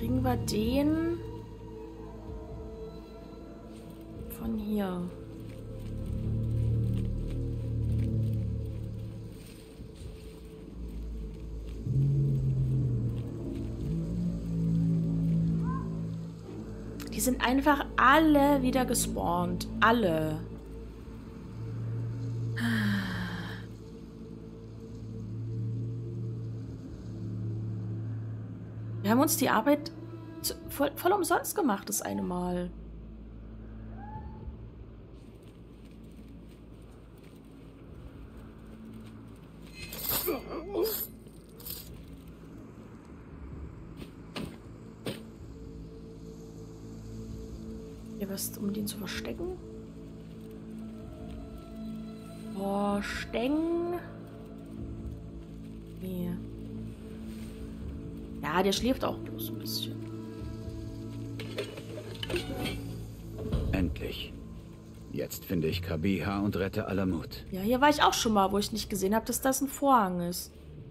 kriegen wir den von hier. Die sind einfach alle wieder gespawnt. Alle. Wir haben uns die Arbeit voll umsonst gemacht, das eine Mal. Hier was, um den zu verstecken? Verstecken. Nee. Ja, der schläft auch bloß ein bisschen. Endlich. Jetzt finde ich Kabiha und rette Alamut. Ja, hier war ich auch schon mal, wo ich nicht gesehen habe, dass das ein Vorhang ist.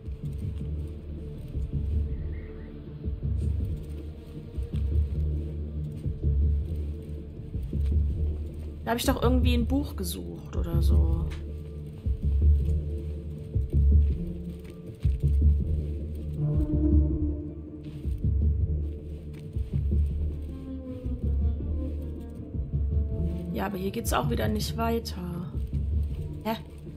Da habe ich doch irgendwie ein Buch gesucht oder so. Ja, aber hier geht's auch wieder nicht weiter. Hä?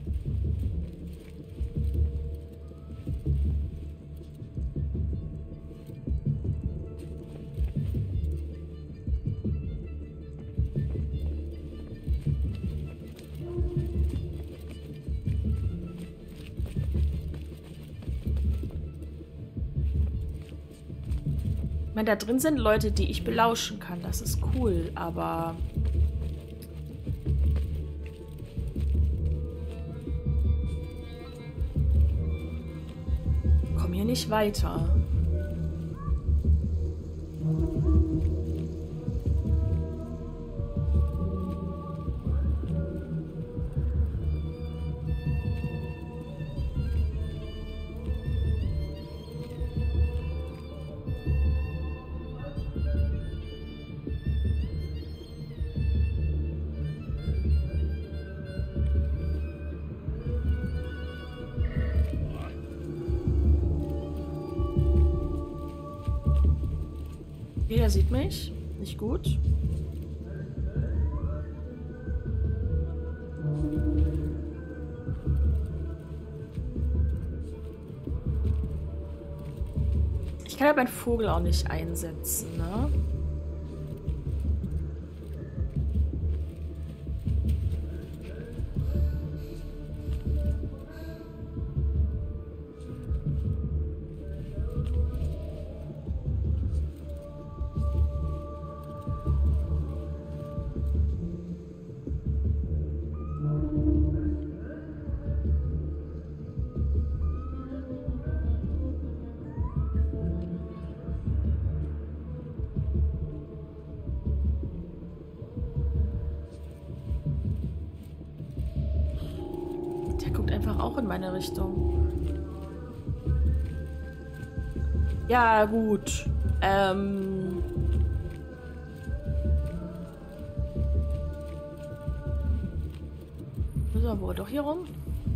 Ich meine, da drin sind Leute, die ich belauschen kann. Das ist cool, aber... komm hier nicht weiter. Der sieht mich. Nicht gut. Ich kann ja meinen Vogel auch nicht einsetzen, ne? Einfach auch in meine Richtung. Ja, gut. So, wo doch hier rum?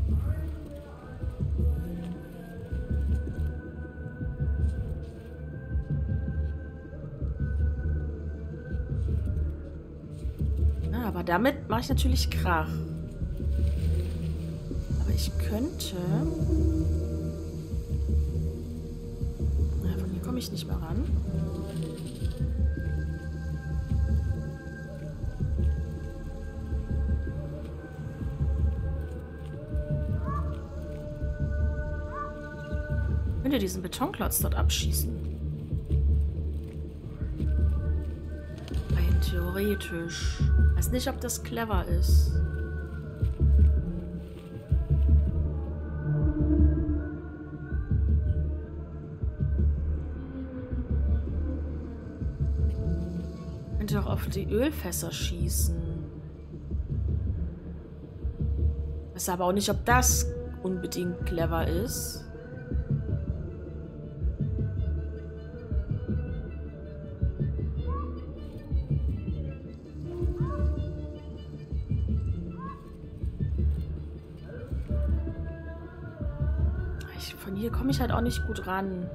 Ah, aber damit mache ich natürlich Krach. Ich könnte... Na, von hier komme ich nicht mehr ran. Ich könnte diesen Betonklotz dort abschießen. Rein theoretisch. Weiß nicht, ob das clever ist. Doch auf die Ölfässer schießen. Ich weiß aber auch nicht, ob das unbedingt clever ist. Von hier komme ich halt auch nicht gut ran.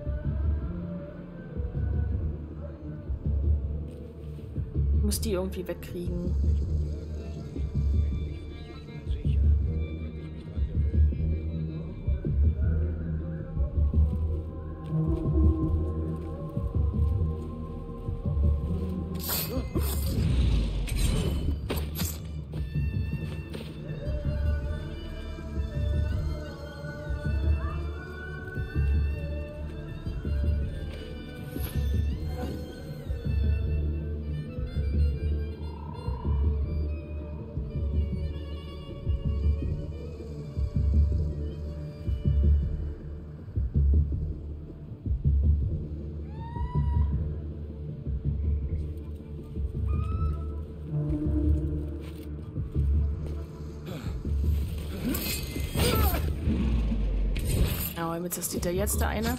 Ich muss die irgendwie wegkriegen. Ja, jetzt ist jetzt der eine.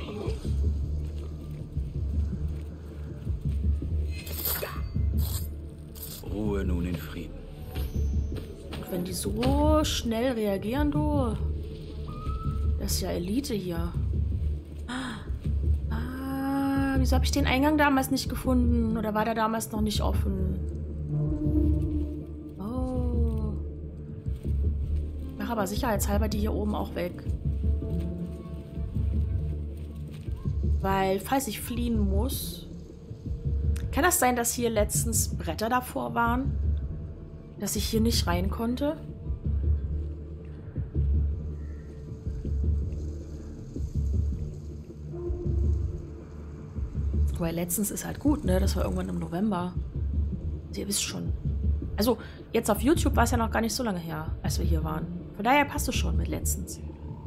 Ruhe nun in Frieden. Und wenn die so schnell reagieren, du. Das ist ja Elite hier. Ah, wieso habe ich den Eingang damals nicht gefunden? Oder war der damals noch nicht offen? Oh. Mach aber sicherheitshalber die hier oben auch weg. Weil, falls ich fliehen muss... Kann das sein, dass hier letztens Bretter davor waren? Dass ich hier nicht rein konnte? Weil letztens ist halt gut, ne? Das war irgendwann im November. Ihr wisst schon. Also, jetzt auf YouTube war es ja noch gar nicht so lange her, als wir hier waren. Von daher passt es schon mit letztens.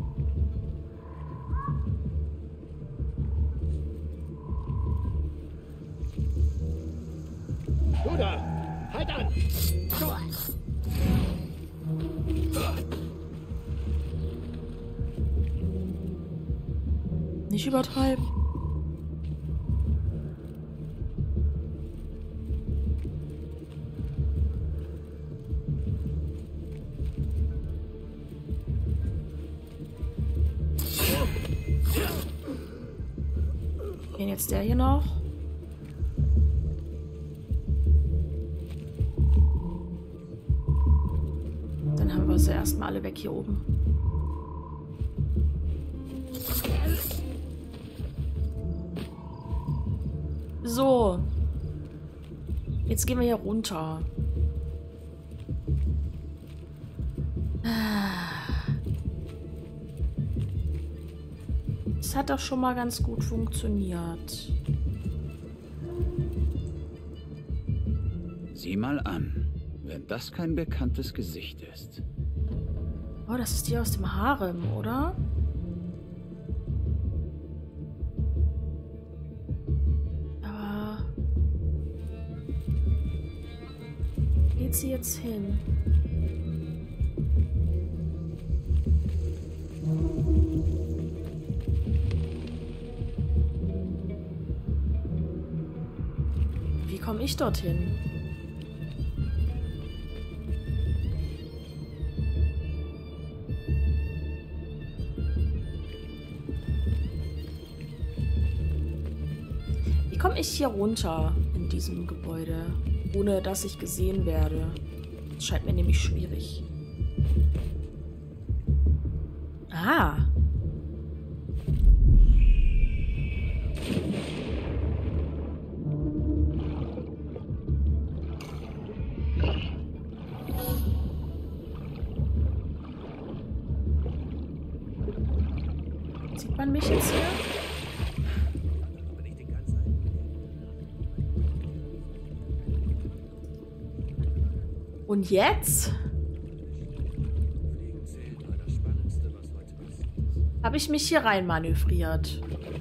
Du da! Halt an! Nicht übertreiben. Gehen jetzt der hier noch? Dann haben wir sie erstmal alle weg hier oben. So. Jetzt gehen wir hier runter. Das hat doch schon mal ganz gut funktioniert. Sieh mal an, wenn das kein bekanntes Gesicht ist. Oh, das ist die aus dem Harem, oder? Aber... Wo geht sie jetzt hin? Wie komme ich dorthin? Wie komme ich hier runter in diesem Gebäude, ohne dass ich gesehen werde? Das scheint mir nämlich schwierig. Ah. Sieht man mich jetzt hier? Und jetzt? Habe ich mich hier rein manövriert.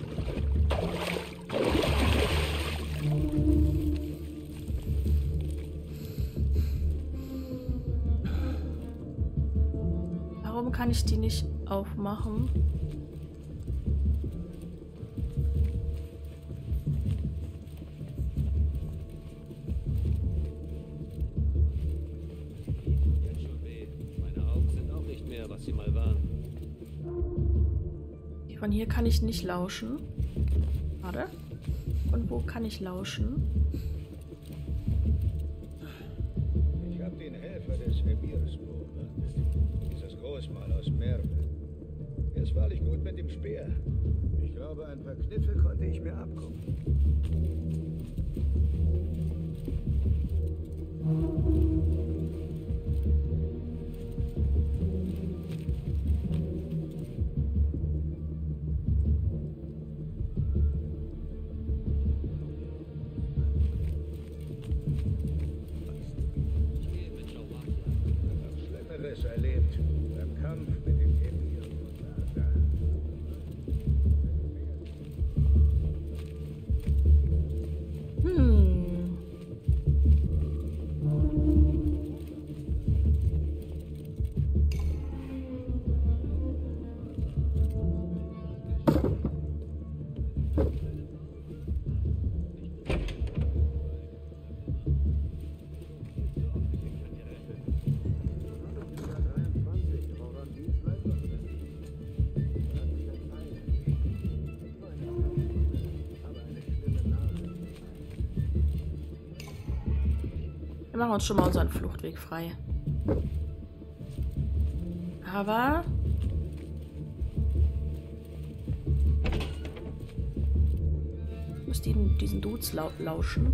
Warum kann ich die nicht aufmachen? Was sie mal waren. Von hier kann ich nicht lauschen. Warte. Von wo kann ich lauschen? Ich habe den Helfer des Emirs beobachtet. Dieses Großmal aus Merve. Er ist wahrlich gut mit dem Speer. Ich glaube, ein paar Kniffe konnte ich mir abgucken. Schlimmeres erlebt beim Kampf mit dem Emir. Wir machen uns schon mal unseren Fluchtweg frei. Aber... ich muss diesen Dudes lauschen.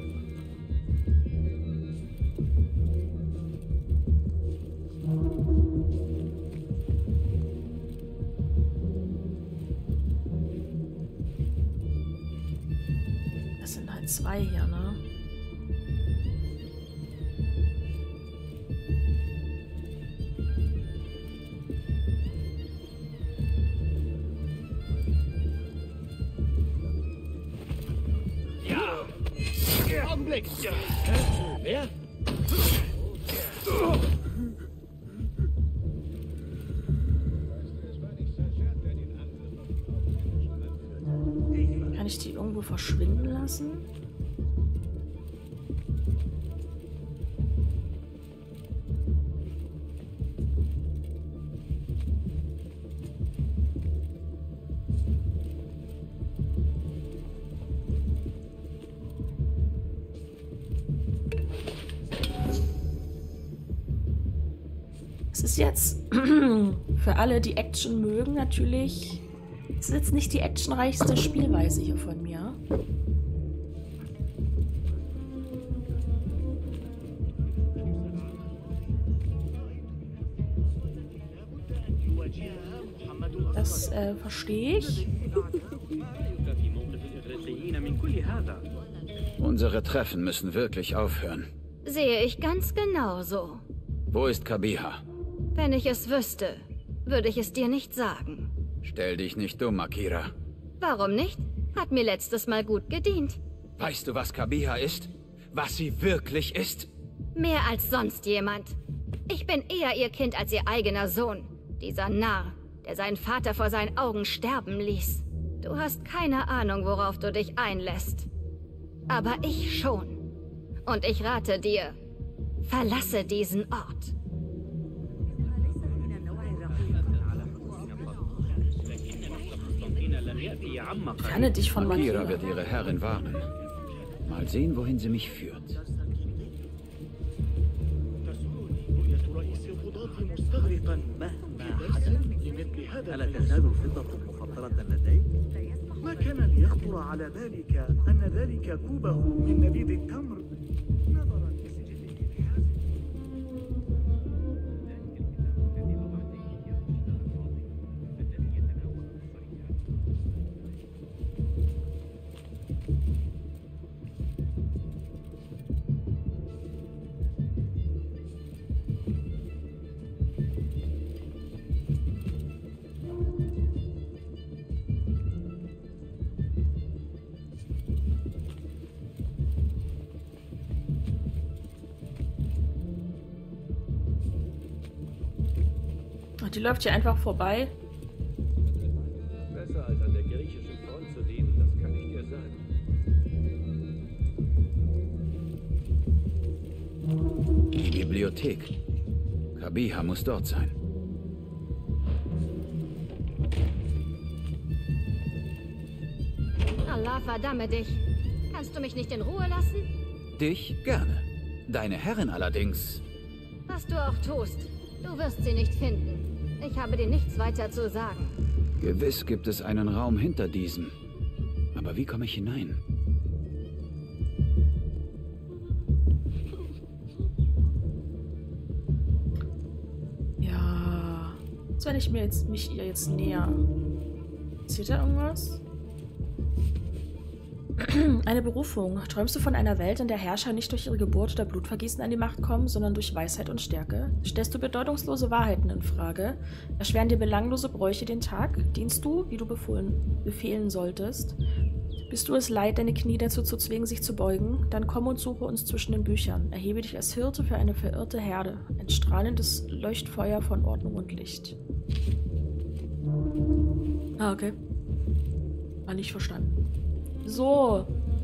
Das sind halt zwei hier, ne? Augenblick! Wer? Kann ich die irgendwo verschwinden lassen? Es ist jetzt für alle, die Action mögen, natürlich. Es ist jetzt nicht die actionreichste Spielweise hier von mir. Das verstehe ich. Unsere Treffen müssen wirklich aufhören. Sehe ich ganz genauso. Wo ist Kabiha? Wenn ich es wüsste, würde ich es dir nicht sagen. Stell dich nicht dumm, Akira. Warum nicht? Hat mir letztes Mal gut gedient. Weißt du, was Kabiha ist? Was sie wirklich ist? Mehr als sonst jemand. Ich bin eher ihr Kind als ihr eigener Sohn. Dieser Narr, der seinen Vater vor seinen Augen sterben ließ. Du hast keine Ahnung, worauf du dich einlässt. Aber ich schon. Und ich rate dir, verlasse diesen Ort. Trenne dich von Akira Makira. wird ihre Herrin warnen. Mal sehen, wohin sie mich führt. ألا تزال الفضة مفضلة لديك؟ ما كان ليخطر على بالك أن ذلك كوبه من نبيذ التمر نظرا لسجله الحازم. Ach, die läuft hier einfach vorbei. Besser als an der griechischen Front zu dienen, das kann ich dir sagen. Die Bibliothek. Kabiha muss dort sein. Allah verdamme dich. Kannst du mich nicht in Ruhe lassen? Dich gerne. Deine Herrin allerdings. Was du auch tust, du wirst sie nicht finden. Ich habe dir nichts weiter zu sagen. Gewiss gibt es einen Raum hinter diesem. Aber wie komme ich hinein? Ja. Jetzt werde ich mich ihr jetzt näher. Passiert da irgendwas? Eine Berufung. Träumst du von einer Welt, in der Herrscher nicht durch ihre Geburt oder Blutvergießen an die Macht kommen, sondern durch Weisheit und Stärke? Stellst du bedeutungslose Wahrheiten in Frage? Erschweren dir belanglose Bräuche den Tag? Dienst du, wie du befehlen solltest? Bist du es leid, deine Knie dazu zu zwingen, sich zu beugen? Dann komm und suche uns zwischen den Büchern. Erhebe dich als Hirte für eine verirrte Herde. Ein strahlendes Leuchtfeuer von Ordnung und Licht. Ah, okay. War nicht verstanden. So.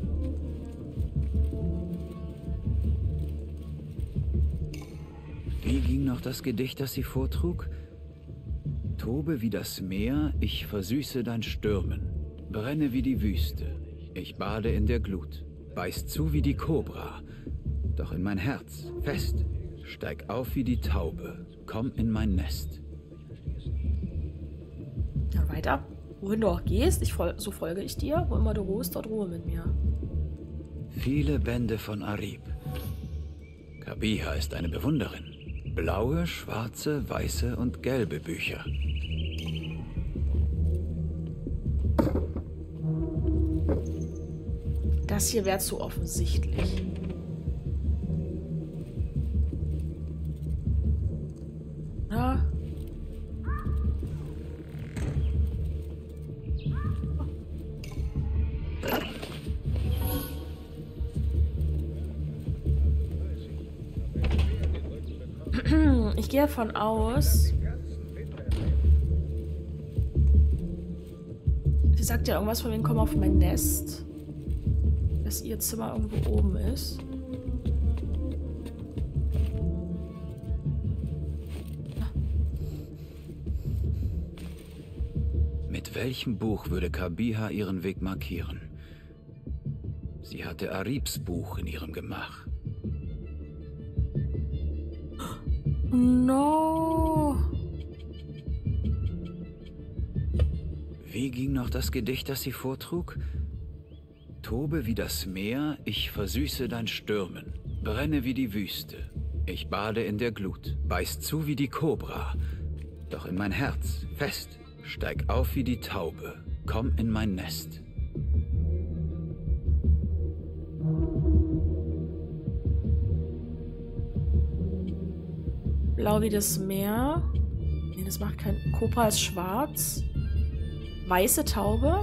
Wie ging noch das Gedicht, das sie vortrug? Tobe wie das Meer, ich versüße dein Stürmen. Brenne wie die Wüste, ich bade in der Glut. Beiß zu wie die Kobra, doch in mein Herz, fest. Steig auf wie die Taube, komm in mein Nest. Ja, weiter. Wohin du auch gehst, so folge ich dir. Wo immer du ruhst, dort ruhe mit mir. Viele Bände von Arib. Kabiha ist eine Bewunderin. Blaue, schwarze, weiße und gelbe Bücher. Das hier wäre zu offensichtlich. Ja. Ich gehe davon aus. Sie sagt ja irgendwas von wegen, komm auf mein Nest. Dass ihr Zimmer irgendwo oben ist. Mit welchem Buch würde Kabiha ihren Weg markieren? Sie hatte Aribs Buch in ihrem Gemach. No. Wie ging noch das Gedicht, das sie vortrug? Tobe wie das Meer, ich versüße dein Stürmen. Brenne wie die Wüste, ich bade in der Glut. Beiß zu wie die Kobra, doch in mein Herz, fest. Steig auf wie die Taube, komm in mein Nest. Blau wie das Meer. Nee, das macht kein... Kobra ist schwarz. Weiße Taube.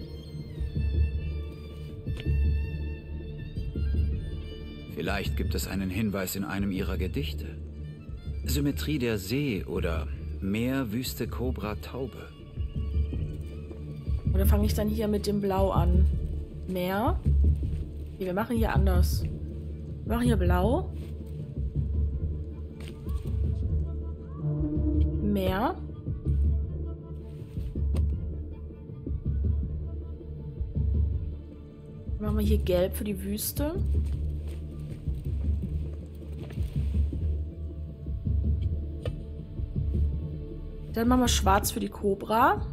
Vielleicht gibt es einen Hinweis in einem ihrer Gedichte. Symmetrie der See oder Meer, Wüste, Kobra, Taube. Oder fange ich dann hier mit dem Blau an? Meer? Nee, wir machen hier anders. Wir machen hier Blau. Meer. Machen wir hier Gelb für die Wüste. Dann machen wir Schwarz für die Kobra.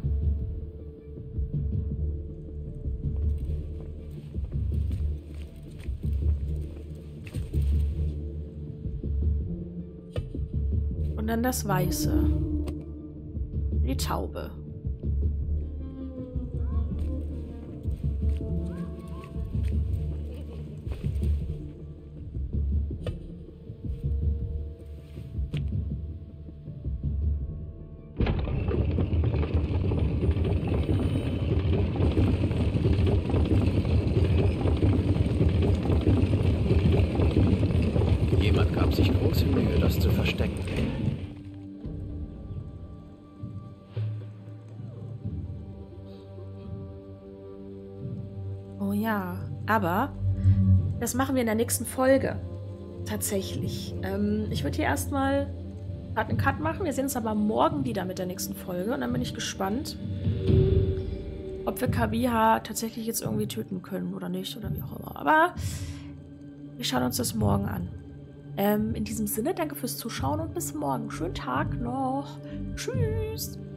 Und dann das Weiße. Die Taube. Jemand gab sich große Mühe, das zu verstecken. Oh ja, aber das machen wir in der nächsten Folge. Tatsächlich. Ich würde hier erstmal gerade einen Cut machen. Wir sehen uns aber morgen wieder mit der nächsten Folge und dann bin ich gespannt, ob wir Kabiha tatsächlich jetzt irgendwie töten können oder nicht oder wie auch immer. Aber wir schauen uns das morgen an. In diesem Sinne, danke fürs Zuschauen und bis morgen. Schönen Tag noch. Tschüss.